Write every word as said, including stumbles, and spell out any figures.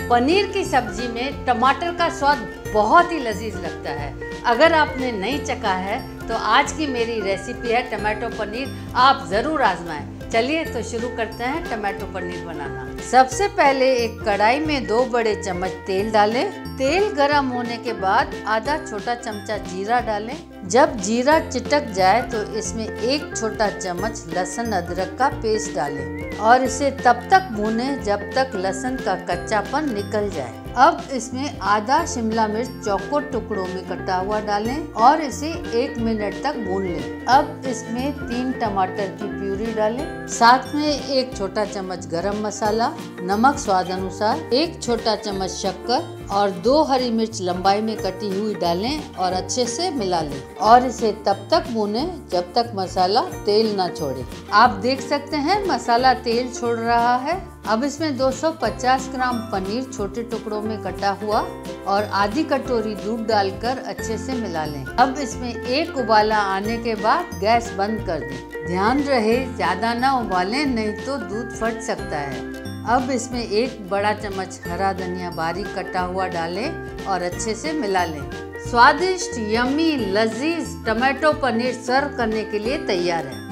पनीर की सब्जी में टमाटर का स्वाद बहुत ही लजीज लगता है। अगर आपने नहीं चखा है तो आज की मेरी रेसिपी है टमाटो पनीर, आप ज़रूर आजमाएं। चलिए तो शुरू करते हैं टमाटो पनीर बनाना। सबसे पहले एक कढ़ाई में दो बड़े चम्मच तेल डालें। तेल गरम होने के बाद आधा छोटा चमचा जीरा डालें। जब जीरा चिटक जाए तो इसमें एक छोटा चम्मच लहसुन अदरक का पेस्ट डालें और इसे तब तक भूनें जब तक लहसुन का कच्चापन निकल जाए। अब इसमें आधा शिमला मिर्च चौकोर टुकड़ों में कटा हुआ डालें और इसे एक मिनट तक भून लें। अब इसमें तीन टमाटर की प्यूरी डालें, साथ में एक छोटा चम्मच गरम मसाला, नमक स्वाद अनुसार, एक छोटा चम्मच शक्कर और दो हरी मिर्च लंबाई में कटी हुई डालें और अच्छे से मिला लें और इसे तब तक भूनें जब तक मसाला तेल न छोड़े। आप देख सकते हैं मसाला तेल छोड़ रहा है। अब इसमें दो सौ पचास ग्राम पनीर छोटे टुकड़ों में कटा हुआ और आधी कटोरी दूध डालकर अच्छे से मिला लें। अब इसमें एक उबाला आने के बाद गैस बंद कर दें। ध्यान रहे ज्यादा ना उबालें, नहीं तो दूध फट सकता है। अब इसमें एक बड़ा चम्मच हरा धनिया बारीक कटा हुआ डालें और अच्छे से मिला लें। स्वादिष्ट यम्मी लजीज टमाटो पनीर सर्व करने के लिए तैयार है।